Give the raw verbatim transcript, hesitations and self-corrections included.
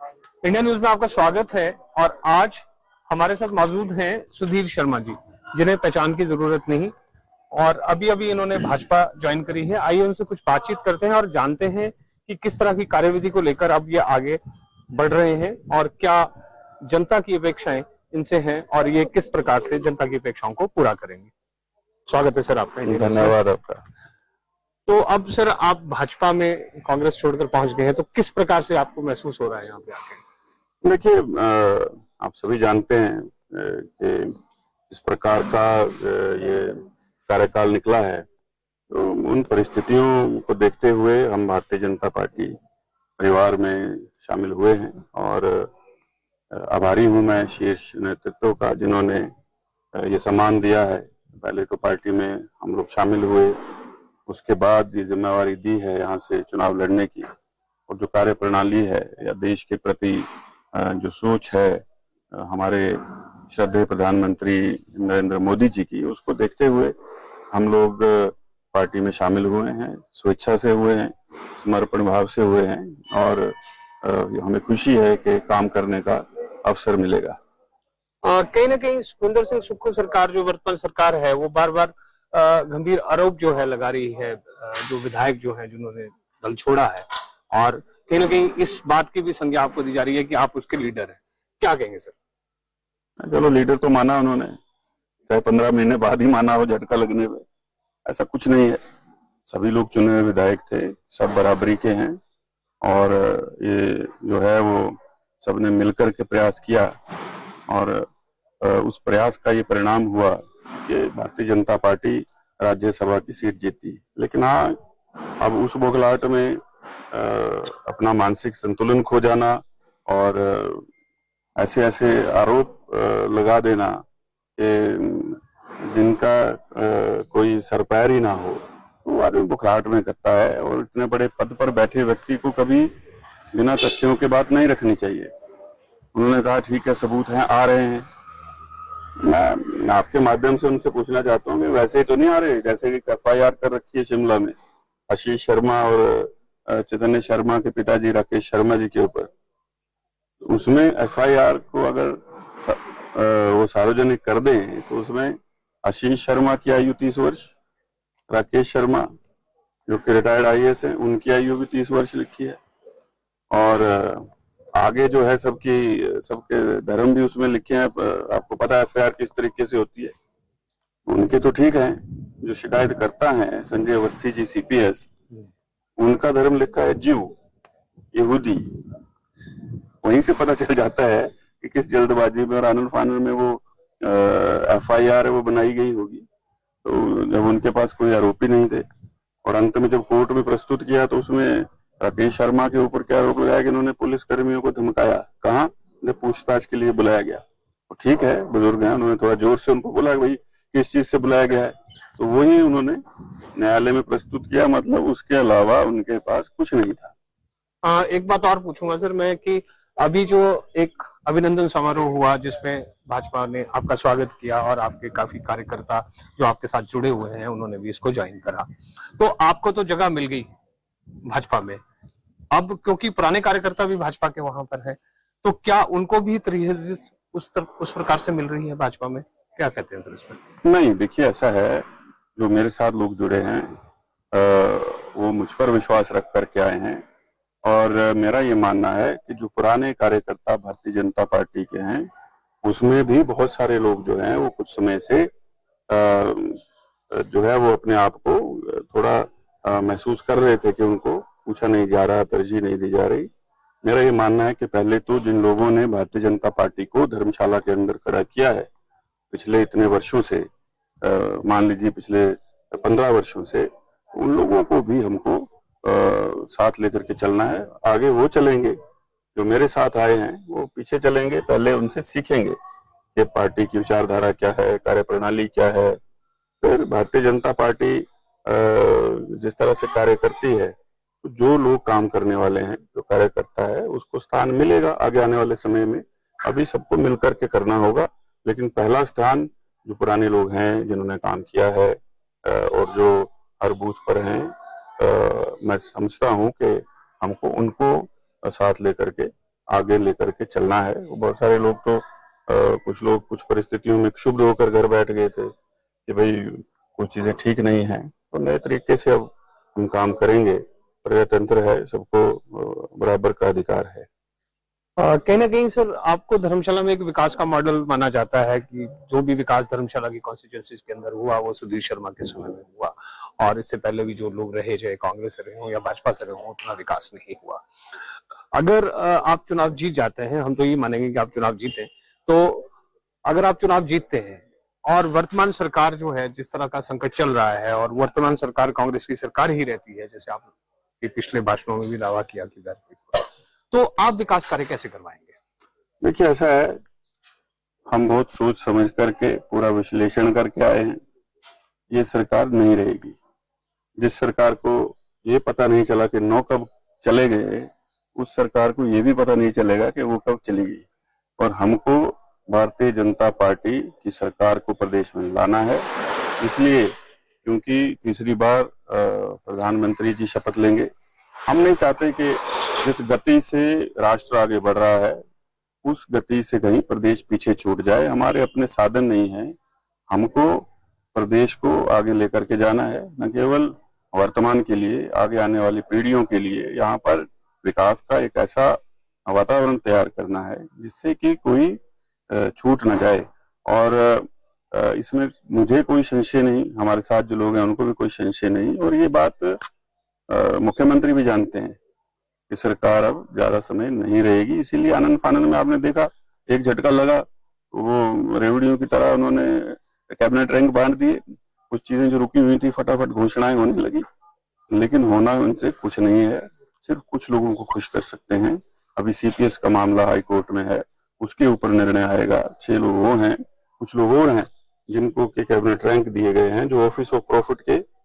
India news में आपका स्वागत है। और आज हमारे साथ मौजूद हैं सुधीर शर्मा जी, जिन्हें पहचान की जरूरत नहीं और अभी अभी इन्होंने भाजपा ज्वाइन करी है। आइए उनसे कुछ बातचीत करते हैं और जानते हैं कि किस तरह की कार्यविधि को लेकर अब ये आगे बढ़ रहे हैं और क्या जनता की अपेक्षाएं इनसे हैं और ये किस प्रकार से जनता की अपेक्षाओं को पूरा करेंगे। स्वागत है सर आपका। धन्यवाद आपका। तो अब सर आप भाजपा में कांग्रेस छोड़कर पहुंच गए हैं, तो किस प्रकार से आपको महसूस हो रहा है यहाँ पे आके? देखिए, आप सभी जानते हैं कि इस प्रकार का ये कार्यकाल निकला है, तो उन परिस्थितियों को देखते हुए हम भारतीय जनता पार्टी परिवार में शामिल हुए हैं और आभारी हूं मैं शीर्ष नेतृत्व का, जिन्होंने ये सम्मान दिया है। पहले तो पार्टी में हम लोग शामिल हुए, उसके बाद ये जिम्मेवारी दी है यहाँ से चुनाव लड़ने की, और जो कार्य प्रणाली है या देश के प्रति जो सोच है हमारे श्रद्धेय प्रधानमंत्री नरेंद्र मोदी जी की, उसको देखते हुए हम लोग पार्टी में शामिल हुए हैं। स्वेच्छा से हुए हैं, समर्पण भाव से हुए हैं और हमें खुशी है कि काम करने का अवसर मिलेगा। कहीं ना कहीं सुखविंदर सिंह सुक्खू सरकार, जो वर्तमान सरकार है, वो बार बार गंभीर आरोप जो है लगा रही है, जो विधायक जो है जिन्होंने दल छोड़ा है, और कहीं ना कहीं इस बात की भी संज्ञा आपको दी जा रही है कि आप उसके लीडर हैं। क्या कहेंगे सर? चलो, लीडर तो माना उन्होंने, चाहे पंद्रह महीने बाद ही माना हो झटका लगने में, ऐसा कुछ नहीं है। सभी लोग चुने हुए विधायक थे, सब बराबरी के हैं और ये जो है वो सबने मिलकर के प्रयास किया और उस प्रयास का ये परिणाम हुआ कि भारतीय जनता पार्टी राज्यसभा की सीट जीती। लेकिन हाँ, अब उस बौखलाहट में आ, अपना मानसिक संतुलन खो जाना और ऐसे ऐसे आरोप लगा देना कि जिनका आ, कोई सर पैर ही ना हो, वो आदमी बौखलाहट में करता है। और इतने बड़े पद पर बैठे व्यक्ति को कभी बिना तथ्यों के बात नहीं रखनी चाहिए। उन्होंने कहा ठीक है, सबूत हैं, आ रहे हैं। मैं आपके माध्यम से उनसे पूछना चाहता हूँ कि वैसे ही तो नहीं आ रहे, जैसे कि एफ आई आर कर रखी है शिमला में आशीष शर्मा और चैतन्य शर्मा के पिताजी राकेश शर्मा जी के ऊपर। उसमें एफ आई आर को अगर सा, वो सार्वजनिक कर दें तो उसमें आशीष शर्मा की आयु तीस वर्ष, राकेश शर्मा जो कि रिटायर्ड आई ए एस है, उनकी आयु भी तीस वर्ष लिखी है, और आगे जो है सबकी सबके धर्म भी उसमें लिखे हैं। आपको पता है एफ आई आर किस तरीके से होती है। उनके तो ठीक है, जो शिकायत करता है Sanjay Awasthi ji C P S, उनका धर्म लिखा है ज्यू, यहूदी। वहीं से पता चल जाता है कि किस जल्दबाजी में और आनन फानन में वो एफ आई आर है वो बनाई गई होगी। तो जब उनके पास कोई आरोपी नहीं थे और अंत में जब कोर्ट में प्रस्तुत किया तो उसमें राकेश शर्मा के ऊपर क्या आरोप लगाया कि इन्होंने पुलिस कर्मियों को धमकाया। कहाँ? जब पूछताछ के लिए बुलाया गया। तो ठीक है, बुजुर्ग हैं, उन्होंने थोड़ा जोर से उनको बोला भाई किस चीज से बुलाया गया है, तो वही उन्होंने न्यायालय में प्रस्तुत किया। मतलब उसके अलावा उनके पास कुछ नहीं था। आ, एक बात और पूछूंगा सर मैं कि अभी जो एक अभिनंदन समारोह हुआ जिसमें भाजपा ने आपका स्वागत किया और आपके काफी कार्यकर्ता जो आपके साथ जुड़े हुए हैं उन्होंने भी इसको ज्वाइन करा, तो आपको तो जगह मिल गई भाजपा में। अब क्योंकि पुराने कार्यकर्ता भी भाजपा के वहां पर हैं, तो क्या उनको भी उस उस प्रकार से मिल रही है भाजपा में? क्या कहते हैं सर इसमें? नहीं, देखिए ऐसा है, जो मेरे साथ लोग जुड़े हैं आ, वो मुझ पर विश्वास रख करके आए हैं और मेरा ये मानना है कि जो पुराने कार्यकर्ता भारतीय जनता पार्टी के हैं उसमें भी बहुत सारे लोग जो हैं वो कुछ समय से आ, जो है वो अपने आप को थोड़ा आ, महसूस कर रहे थे कि उनको पूछा नहीं जा रहा, तरजीह नहीं दी जा रही। मेरा ये मानना है कि पहले तो जिन लोगों ने भारतीय जनता पार्टी को धर्मशाला के अंदर खड़ा किया है पिछले इतने वर्षों से, मान लीजिए पिछले पंद्रह वर्षों से, उन लोगों को भी हमको आ, साथ लेकर के चलना है। आगे वो चलेंगे, जो मेरे साथ आए हैं वो पीछे चलेंगे, पहले उनसे सीखेंगे कि पार्टी की विचारधारा क्या है, कार्यप्रणाली क्या है। फिर भारतीय जनता पार्टी आ, जिस तरह से कार्य करती है, तो जो लोग काम करने वाले हैं, जो कार्यकर्ता है, उसको स्थान मिलेगा आगे आने वाले समय में। अभी सबको मिलकर के करना होगा, लेकिन पहला स्थान जो पुराने लोग हैं जिन्होंने काम किया है और जो हर बूथ पर हैं, मैं समझता हूं कि हमको उनको साथ लेकर के आगे लेकर के चलना है। बहुत सारे लोग तो आ, कुछ लोग कुछ परिस्थितियों में क्षुब्ध होकर घर बैठ गए थे कि भाई कुछ चीजें ठीक नहीं है, तो नए तरीके से अब हम काम करेंगे। प्रजातंत्र है, सबको बराबर का अधिकार है। कहीं ना कहीं सर आपको धर्मशाला में एक विकास का मॉडल माना जाता है कि जो भी विकास धर्मशाला की कॉन्स्टिट्यूएंसीज के अंदर हुआ वो सुधीर शर्मा के समय में हुआ, और इससे पहले भी जो लोग रहे, चाहे कांग्रेस से रहे हो या भाजपा से रहे हो, उतना विकास नहीं हुआ। अगर आप चुनाव जीत जाते हैं, हम तो ये मानेंगे कि आप चुनाव जीते, तो अगर आप चुनाव जीतते हैं और वर्तमान सरकार जो है जिस तरह का संकट चल रहा है, और वर्तमान सरकार कांग्रेस की सरकार ही रहती है, जैसे आपने पिछले भाषणों में भी दावा किया कि तो आप विकास कार्य कैसे करवाएंगे? देखिए, ऐसा है, हम बहुत सोच समझ करके पूरा विश्लेषण करके आए हैं। ये सरकार नहीं रहेगी। जिस सरकार को ये पता नहीं चला कि नौ कब चले गए, उस सरकार को ये भी पता नहीं चलेगा कि वो कब चली गई। और हमको भारतीय जनता पार्टी की सरकार को प्रदेश में लाना है, इसलिए क्योंकि तीसरी बार प्रधानमंत्री जी शपथ लेंगे। हम नहीं चाहते कि जिस गति से राष्ट्र आगे बढ़ रहा है उस गति से कहीं प्रदेश पीछे छूट जाए। हमारे अपने साधन नहीं है, हमको प्रदेश को आगे लेकर के जाना है, न केवल वर्तमान के लिए, आगे आने वाली पीढ़ियों के लिए यहाँ पर विकास का एक ऐसा वातावरण तैयार करना है जिससे कि कोई छूट न जाए। और इसमें मुझे कोई संशय नहीं, हमारे साथ जो लोग हैं उनको भी कोई संशय नहीं, और ये बात मुख्यमंत्री भी जानते हैं कि सरकार अब ज्यादा समय नहीं रहेगी। इसीलिए आनंद फानंद में आपने देखा एक झटका लगा, वो रेवड़ियों की तरह उन्होंने कैबिनेट रैंक बांट दिए, कुछ चीजें जो रुकी हुई थी फटाफट घोषणाएं होने लगी, लेकिन होना उनसे कुछ नहीं है, सिर्फ कुछ लोगों को खुश कर सकते हैं। अभी सीपीएस का मामला हाई कोर्ट में है, उसके ऊपर निर्णय आएगा। छह लोग वो हैं, कुछ लोग और हैं जिनको के कैबिनेट रैंक दिए गए हैं, जो ऑफिस ऑफ प्रॉफिट के